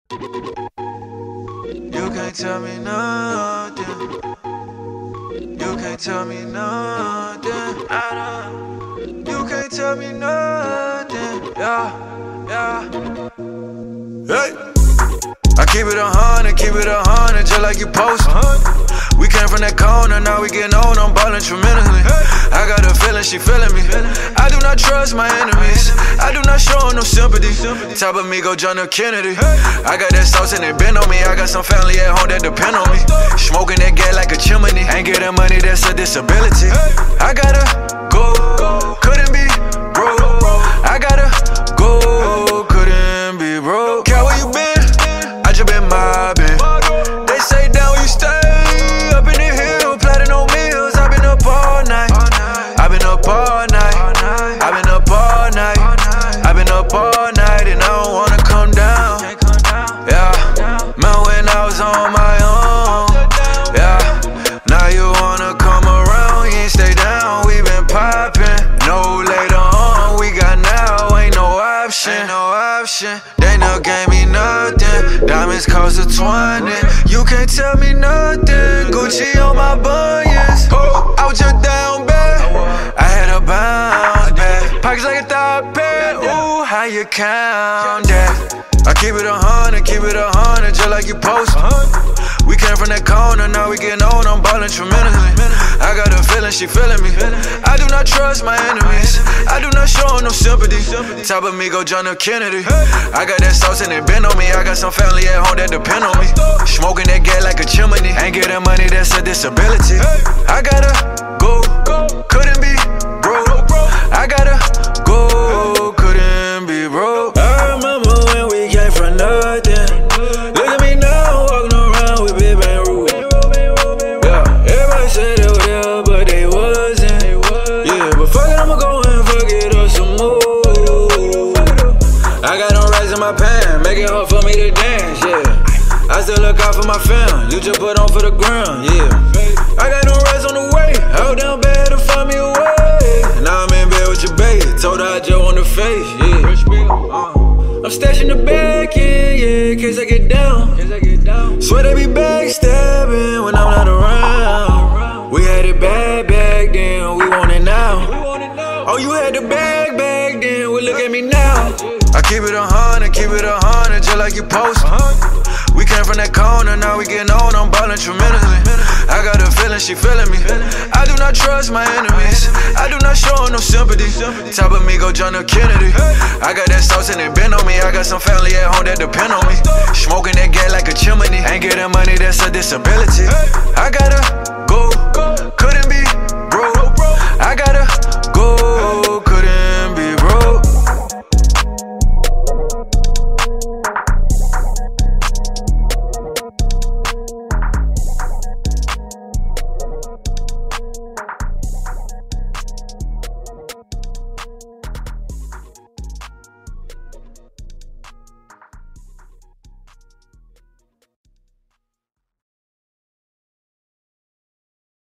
You can't tell me nothing. You can't tell me nothing. You can't tell me nothing. Yeah. Hey. I keep it 100, just like you post. We came from that corner, now we getting on, I'm ballin' tremendously. I got a feeling, she feeling me. I do not trust my enemies, I do not show no sympathy. Top of me go John F. Kennedy. I got that sauce and it been on me, I got some family at home that depend on me. Smoking that gas like a chimney, ain't getting money, that's a disability. I gotta go, couldn't be broke. I gotta go, couldn't be broke. Cat, where you been? I just been mobbing. They say down where you stay, up in the hill, platinum meals. I've been up all night. I've been up all night. I've been up all night. I've been up all night, and I don't wanna come down. Yeah, man, when I was on my own. Yeah, now you wanna come around, you ain't stay down. We been popping, no later on. We got now, ain't no option. They never gave me nothing. Diamonds cost a 20. You can't tell me nothing. Gucci on my bunions. I was just down bad. I had a bounce back. Pockets like a thought pair. Ooh, how you count that? I keep it 100, just like you post. We came from that corner, now we getting on, I'm ballin' tremendously. I got a feeling, she feeling me. I do not trust my enemies, I do not show no sympathy. Top of me go John F. Kennedy. I got that sauce and it been on me, I got some family at home that depend on me. Smoking that gas like a chimney, ain't getting money, that's a disability. I gotta go, couldn't be broke. I gotta go, couldn't be broke. I remember when we came from nothing. Look at me now, walking around with Big Bang Rule. Yeah, everybody said they were there, but they wasn't. Yeah, but fuck it, I'ma go and fuck it up some more. I got no rice in my pan, make it hard for me to dance, yeah. I still look out for my fam, you just put on for the ground, yeah. I got no rice on the way, out down bad to find me a way. Now I'm in bed with your babe, told her I just on the face, yeah. I'm stashing the back in, yeah, in case I get down. Swear they be backstabbing when I'm not around. We had it bad back then, we want it now. Oh, you had the bag back then, well look at me now. I keep it 100, just like you post. We came from that corner, now we getting on, I'm ballin' tremendously. I got a feeling, she feeling me. I do not trust my enemies, I do not show no sympathy. Top of me go John F. Kennedy. I got that sauce and it been on me, I got some family at home that depend on me. Smoking that gas like a chimney, ain't getting money, that's a disability. I gotta